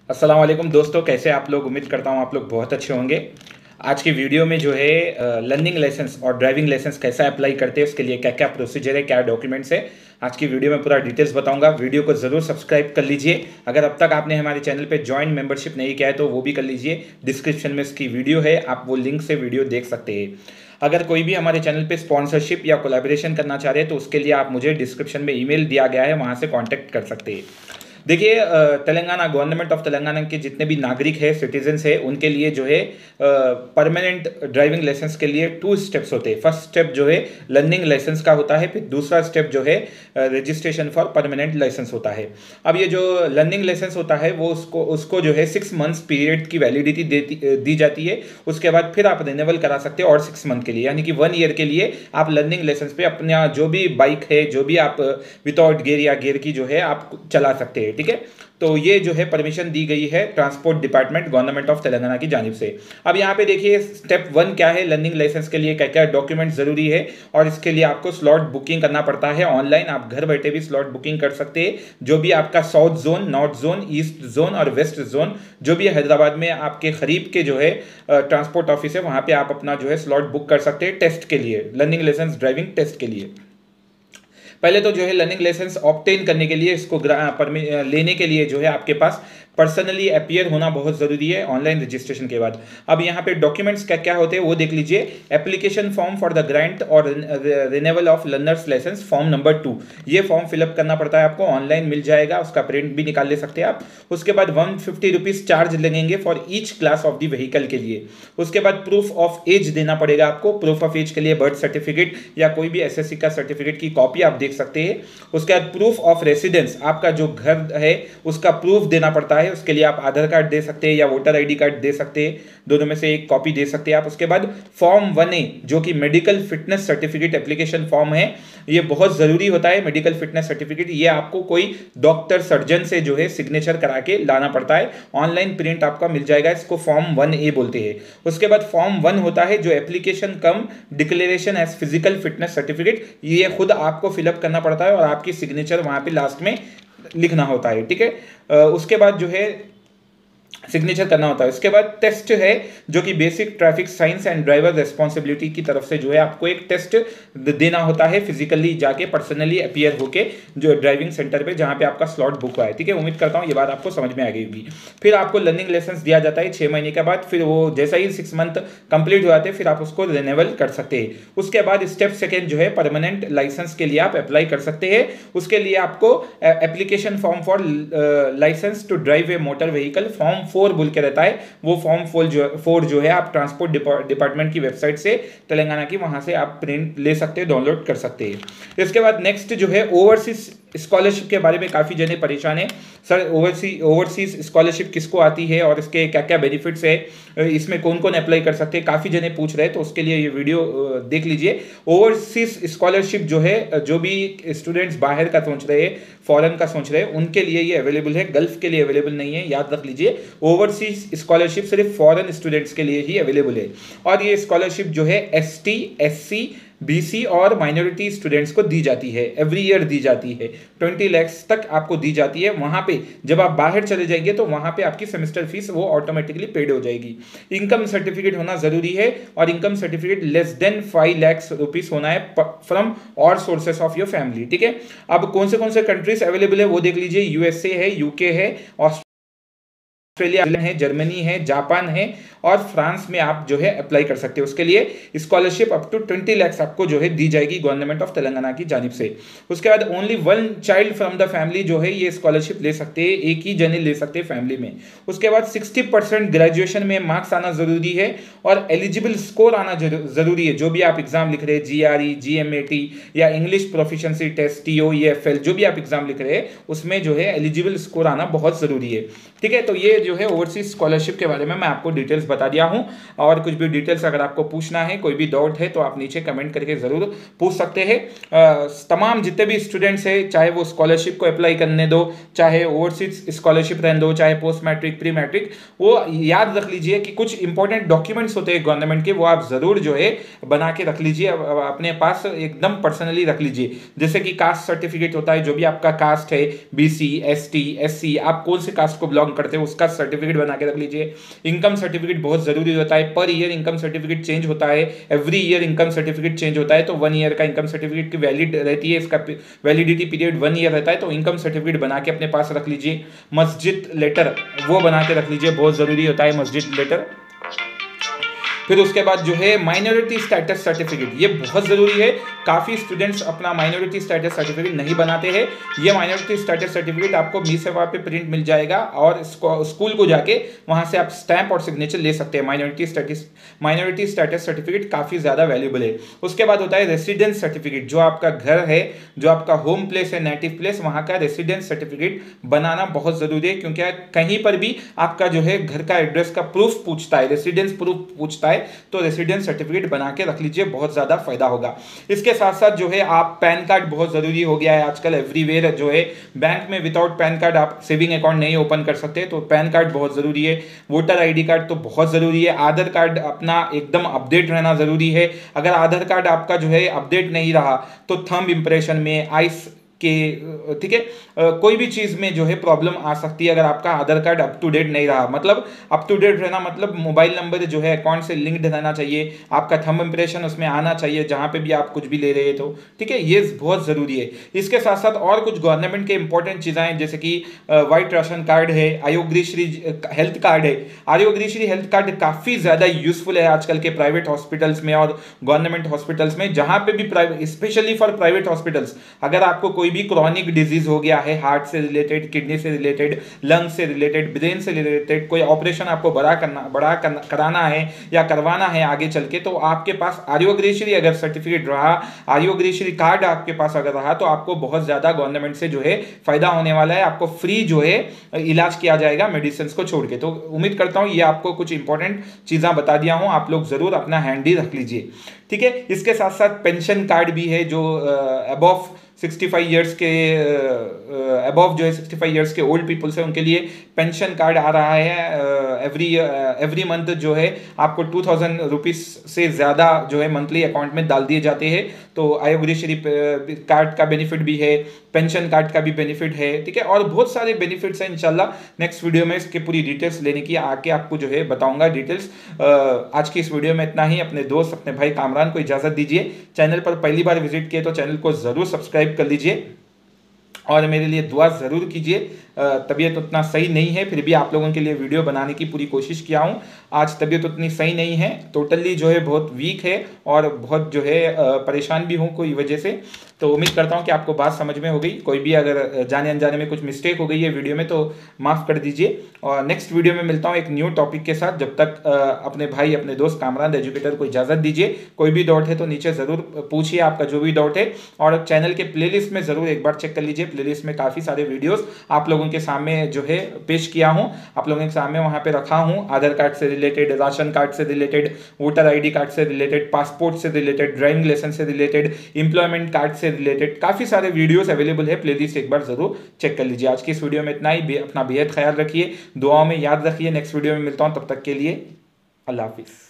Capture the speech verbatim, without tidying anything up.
अस्सलाम वालेकुम दोस्तों, कैसे आप लोग। उम्मीद करता हूँ आप लोग बहुत अच्छे होंगे। आज की वीडियो में जो है लर्निंग लाइसेंस और ड्राइविंग लाइसेंस कैसा अप्लाई करते हैं, उसके लिए क्या क्या प्रोसीजर है, क्या डॉक्यूमेंट्स है, आज की वीडियो में पूरा डिटेल्स बताऊंगा। वीडियो को ज़रूर सब्सक्राइब कर लीजिए। अगर अब तक आपने हमारे चैनल पे ज्वाइन मेंबरशिप नहीं किया है तो वो भी कर लीजिए। डिस्क्रिप्शन में इसकी वीडियो है, आप वो लिंक से वीडियो देख सकते हैं। अगर कोई भी हमारे चैनल पे स्पॉन्सरशिप या कोलैबोरेशन करना चाह रहे हैं तो उसके लिए आप मुझे डिस्क्रिप्शन में ईमेल दिया गया है, वहाँ से कॉन्टैक्ट कर सकते हैं। देखिए, तेलंगाना गवर्नमेंट ऑफ तेलंगाना के जितने भी नागरिक है, सिटीजन्स है, उनके लिए जो है परमानेंट ड्राइविंग लाइसेंस के लिए टू स्टेप्स होते हैं। फर्स्ट स्टेप जो है लर्निंग लाइसेंस का होता है, फिर दूसरा स्टेप जो है रजिस्ट्रेशन फॉर परमानेंट लाइसेंस होता है। अब ये जो लर्निंग लाइसेंस होता है वो उसको उसको जो है सिक्स मंथ्स पीरियड की वैलिडिटी देती दी जाती है। उसके बाद फिर आप रिन्यूअल करा सकते हैं और सिक्स मंथ के लिए, यानी कि वन ईयर के लिए आप लर्निंग लाइसेंस पे अपना जो भी बाइक है, जो भी आप विदाउट गियर या गियर की जो है आप चला सकते हैं। ठीक है, तो ये जो है परमिशन दी गई है transport department government of Telangana की जानिब से। अब यहाँ पे देखिए स्टेप वन क्या है, लर्निंग लाइसेंस के लिए क्या क्या डॉक्यूमेंट जरूरी है, और इसके लिए आपको स्लॉट बुकिंग करना पड़ता है ऑनलाइन। आप घर बैठे भी स्लॉट बुकिंग कर सकते हैं। जो भी आपका south zone, north zone, east zone और वेस्ट जोन जो भी हैदराबाद में आपके करीब के जो है ट्रांसपोर्ट ऑफिस है, वहाँ पे आप अपना जो है स्लॉट बुक कर सकते हैं टेस्ट के लिए, लर्निंग लाइसेंस ड्राइविंग टेस्ट के लिए। पहले तो जो है लर्निंग लाइसेंस ऑब्टेन करने के लिए, इसको लेने के लिए जो है आपके पास पर्सनली अपीयर होना बहुत ज़रूरी है ऑनलाइन रजिस्ट्रेशन के बाद। अब यहाँ पे डॉक्यूमेंट्स क्या क्या होते हैं वो देख लीजिए। Application form for the grant और renewal of learner's licence form number two, ये फॉर्म फिलअप करना पड़ता है आपको, ऑनलाइन मिल जाएगा, उसका प्रिंट भी निकाल ले सकते हैं आप। उसके बाद वन फिफ्टी रुपीज़ चार्ज लगेंगे for each class of the vehicle के लिए। उसके बाद प्रूफ ऑफ एज देना पड़ेगा आपको। प्रूफ ऑफ एज के लिए बर्थ सर्टिफिकेट या कोई भी एस एस सी का सर्टिफिकेट की कॉपी आप देख सकते हैं। उसके बाद प्रूफ ऑफ रेसिडेंस, आपका जो घर है उसका प्रूफ देना पड़ता है। उसके लिए आप आधार कार्ड दे सकते हैं या वोटर आईडी कार्ड दे सकते हैं, दोनों में से एक कॉपी दे सकते हैं आप। उसके बाद फॉर्म वन ए जो कि medical fitness certificate application form है, ये बहुत जरूरी होता है। मेडिकल फिटनेस सर्टिफिकेट ये आपको कोई डॉक्टर सर्जन से जो है सिग्नेचर करा के लाना पड़ता है। ऑनलाइन प्रिंट आपका मिल जाएगा, इसको फॉर्म वन ए बोलते हैं। उसके बाद फॉर्म वन होता है जो application cum declaration as physical fitness certificate, ये खुद आपको फिलअप करना पड़ता है और आपकी सिग्नेचर वहां पे लास्ट में लिखना होता है। ठीक है, उसके बाद जो है सिग्नेचर करना होता है। उसके बाद टेस्ट है जो कि basic traffic science and driver responsibility की तरफ से जो है आपको एक टेस्ट देना होता है, फिजिकली जाके पर्सनली अपीयर होके जो ड्राइविंग सेंटर पे जहाँ पे आपका स्लॉट बुक हुआ है। ठीक है, उम्मीद करता हूँ ये बात आपको समझ में आ गई होगी। फिर आपको लर्निंग लाइसेंस दिया जाता है छः महीने के बाद। फिर वो जैसा ही सिक्स मंथ कंप्लीट हो जाते हैं फिर आप उसको रिन्यूअल कर सकते हैं। उसके बाद स्टेप सेकेंड जो है परमानेंट लाइसेंस के लिए आप अप्लाई कर सकते हैं। उसके लिए आपको application form for licence to drive a motor vehicle form four बोल के रहता है। वो फॉर्म फोर जो फोर जो है आप ट्रांसपोर्ट डिपार्टमेंट की वेबसाइट से तेलंगाना की, वहां से आप प्रिंट ले सकते हैं, डाउनलोड कर सकते हैं। इसके बाद नेक्स्ट जो है ओवरसीज स्कॉलरशिप के बारे में काफ़ी जने परेशान है। सर ओवरसी ओवरसीज स्कॉलरशिप किसको आती है और इसके क्या क्या बेनिफिट्स है, इसमें कौन कौन अप्लाई कर सकते हैं, काफ़ी जने पूछ रहे हैं, तो उसके लिए ये वीडियो देख लीजिए। ओवरसीज स्कॉलरशिप जो है, जो भी स्टूडेंट्स बाहर का सोच रहे हैं, फॉरेन का सोच रहे हैं, उनके लिए ये अवेलेबल है, गल्फ के लिए अवेलेबल नहीं है, याद रख लीजिए। ओवरसीज स्कॉलरशिप सिर्फ फॉरेन स्टूडेंट्स के लिए ही अवेलेबल है। और ये स्कॉलरशिप जो है S T, S C, BC और माइनॉरिटी स्टूडेंट्स को दी जाती है, एवरी ईयर दी जाती है। ट्वेंटी लैक्स तक आपको दी जाती है। वहाँ पे जब आप बाहर चले जाएंगे तो वहाँ पे आपकी सेमेस्टर फीस वो ऑटोमेटिकली पेड हो जाएगी। इनकम सर्टिफिकेट होना जरूरी है और income certificate less than five lakhs rupees होना है फ्रॉम और सोर्सेस ऑफ योर फैमिली। ठीक है, अब कौन से कौन से कंट्रीज अवेलेबल है वो देख लीजिए। यूएसए है, यूके है, ऑस्ट्रेलिया है, जर्मनी है, जापान है और फ्रांस में आप जो है अप्लाई कर सकते हैं। उसके लिए scholarship up to twenty lakhs आपको जो है दी जाएगी गवर्नमेंट ऑफ तेलंगाना की जानिब से। उसके बाद only one child from the family जो है ये स्कॉलरशिप ले सकते हैं, एक ही जने ले सकते हैं फैमिली में। उसके बाद सिक्सटी परसेंट ग्रेजुएशन में मार्क्स आना जरूरी है और एलिजिबल स्कोर आना जरूरी है। जो भी आप एग्जाम लिख रहे हैं, G R E, G M A T या English proficiency test, T O E F L, जो भी आप एग्जाम लिख रहे हैं उसमें जो है एलिजिबल स्कोर आना बहुत जरूरी है। ठीक है, तो ये जो है ओवरसीज स्कॉलरशिप के बारे में मैं आपको डिटेल्स बता दिया हूं। और कुछ भी डिटेल्स अगर आपको पूछना है, कोई भी डाउट है तो आप नीचे कमेंट करके जरूर पूछ सकते हैं। तमाम जितने भी स्टूडेंट्स हैं, चाहे वो स्कॉलरशिप को अप्लाई करने दो, चाहे ओवरसीज स्कॉलरशिप रहने दो, चाहे पोस्ट मैट्रिक, प्री मैट्रिक, वो याद रख लीजिए कि कुछ इंपॉर्टेंट डॉक्यूमेंट्स होते हैं गवर्नमेंट के, वो आप जरूर जो है बना के रख लीजिए, अपने पास एकदम पर्सनली रख लीजिए। जैसे कि कास्ट सर्टिफिकेट होता है, जो भी आपका कास्ट है, बीसी, एसटी, एससी, आप कौन से कास्ट को बिलोंग करते हो उसका सर्टिफिकेट बना के रख लीजिए। इनकम सर्टिफिकेट बहुत ज़रूरी होता है, per year income certificate change होता है, every year income certificate change होता है, तो वन ईयर का इनकम सर्टिफिकेट की वैलिड रहती है, इसका वैलिडिटी पीरियड वन ईयर रहता है, तो इनकम सर्टिफिकेट बना के अपने पास रख लीजिए। मस्जिद लेटर वो बना के रख लीजिए, बहुत ज़रूरी होता है मस्जिद लेटर। फिर उसके बाद जो है माइनॉरिटी स्टेटस सर्टिफिकेट, ये बहुत ज़रूरी है। काफ़ी स्टूडेंट्स अपना माइनॉरिटी स्टेटस सर्टिफिकेट नहीं बनाते हैं। ये माइनॉरिटी स्टेटस सर्टिफिकेट आपको मी सेवा पे प्रिंट मिल जाएगा और स्कूल को जाके वहाँ से आप स्टैंप और सिग्नेचर ले सकते हैं। Minority status minority status certificate काफ़ी ज़्यादा वैल्यूबल है। उसके बाद होता है रेसिडेंस सर्टिफिकेट, जो आपका घर है, जो आपका होम प्लेस है, नेटिव प्लेस, वहाँ का रेसिडेंस सर्टिफिकेट बनाना बहुत ज़रूरी है, क्योंकि कहीं पर भी आपका जो है घर का एड्रेस का प्रूफ पूछता है, रेसिडेंस प्रूफ पूछता है, तो रेसिडेंस सर्टिफिकेट बना के रख लीजिए, बहुत ज़्यादा फायदा होगा। इसके साथ साथ जो है आप पैन कार्ड बहुत ज़रूरी हो गया है आजकल एवरीवेयर, जो है बैंक में विदाउट पैन कार्ड आप सेविंग अकाउंट नहीं ओपन कर सकते, तो पैन कार्ड बहुत ज़रूरी है। वोटर आईडी कार्ड तो बहुत ज़रूरी है। आधार कार्ड अपना एकदम अपडेट रहना ज़रूरी है। अगर आधार कार्ड आपका जो है अपडेट नहीं रहा तो थंब इम्प्रेशन में, आइस के, ठीक है, कोई भी चीज़ में जो है प्रॉब्लम आ सकती है अगर आपका Aadhaar card up to date नहीं रहा। मतलब अप टू डेट रहना मतलब मोबाइल नंबर जो है अकाउंट से लिंक्ड रहना चाहिए, आपका थंब इम्प्रेशन उसमें आना चाहिए जहाँ पे भी आप कुछ भी ले रहे हो, ठीक है, ये बहुत ज़रूरी है। इसके साथ साथ और कुछ गवर्नमेंट के इंपॉर्टेंट चीज़ें हैं, जैसे कि वाइट राशन कार्ड है, आरोग्यश्री हेल्थ कार्ड है। आरोग्यश्री हेल्थ कार्ड काफ़ी ज़्यादा यूजफुल है आजकल के प्राइवेट हॉस्पिटल्स में और गवर्नमेंट हॉस्पिटल्स में, जहाँ पे भी private, specially for private hospitals, अगर आपको कोई भी क्रॉनिक डिजीज हो गया है, हार्ट से रिलेटेड, किडनी से रिलेटेड, लंग से रिलेटेड, ब्रेन से रिलेटेड, कोई ऑपरेशन आपको बड़ा करना बड़ा करना, कराना है या करवाना है आगे चल के, तो आपके पास आरोग्यश्री अगर सर्टिफिकेट रहा, आरोग्यश्री कार्ड आपके पास अगर रहा, तो आपको बहुत ज़्यादा गवर्नमेंट से जो है फायदा होने वाला है। आपको फ्री जो है इलाज किया जाएगा मेडिसिन को छोड़ के। तो उम्मीद करता हूँ ये आपको कुछ इंपॉर्टेंट चीज़ें बता दिया हूँ, आप लोग ज़रूर अपना हैंडी रख लीजिए, ठीक है। इसके साथ साथ पेंशन कार्ड भी है, जो अबव सिक्सटी फाइव ईयर्स के अबव जो है सिक्सटी फाइव ईयर्स के ओल्ड पीपल्स है, उनके लिए पेंशन कार्ड आ रहा है। एवरी एवरी मंथ जो है आपको टू थाउजेंड रुपीज़ से ज़्यादा जो है मंथली अकाउंट में डाल दिए जाते हैं। तो आरोग्यश्री कार्ड का बेनिफिट भी है, पेंशन कार्ड का भी बेनिफिट है, ठीक है, और बहुत सारे बेनिफिट्स हैं। इंशाल्लाह नेक्स्ट वीडियो में इसकी पूरी डिटेल्स लेने की आके आपको जो है बताऊंगा डिटेल्स। आज की इस वीडियो में इतना ही। अपने दोस्त, अपने भाई कामरान को इजाज़त दीजिए। चैनल पर पहली बार विजिट किए तो चैनल को ज़रूर सब्सक्राइब कर लीजिए और मेरे लिए दुआ ज़रूर कीजिए। तबीयत उतना सही नहीं है, फिर भी आप लोगों के लिए वीडियो बनाने की पूरी कोशिश किया हूँ। आज तबीयत उतनी सही नहीं है, टोटली जो है बहुत वीक है और बहुत जो है परेशान भी हूँ कोई वजह से। तो उम्मीद करता हूँ कि आपको बात समझ में हो गई। कोई भी अगर जाने अनजाने में कुछ मिस्टेक हो गई है वीडियो में तो माफ़ कर दीजिए। और नेक्स्ट वीडियो में मिलता हूँ एक न्यू टॉपिक के साथ। जब तक अपने भाई, अपने दोस्त कामरान एजुकेटर को इजाज़त दीजिए। कोई भी डाउट है तो नीचे ज़रूर पूछिए, आपका जो भी डाउट है, और चैनल के प्लेलिस्ट में ज़रूर एक बार चेक कर लीजिए। प्लेलिस्ट में काफ़ी सारे वीडियोज़ आप लोगों के सामने जो है पेश किया हूँ, आप लोगों के सामने वहाँ पे रखा हूँ। आधार कार्ड से रिलेटेड, राशन कार्ड से रिलेटेड, वोटर आईडी कार्ड से रिलेटेड, पासपोर्ट से रिलेटेड, ड्राइविंग लाइसेंस से रिलेटेड, एम्प्लॉयमेंट कार्ड से रिलेटेड काफ़ी सारे वीडियोस अवेलेबल है। प्लेलिस्ट एक बार जरूर चेक कर लीजिए। आज की इस वीडियो में इतना ही। अपना बेहद ख्याल रखिए, दुआओं में याद रखिए। नेक्स्ट वीडियो में मिलता हूँ, तब तक के लिए अल्लाह हाफिज़।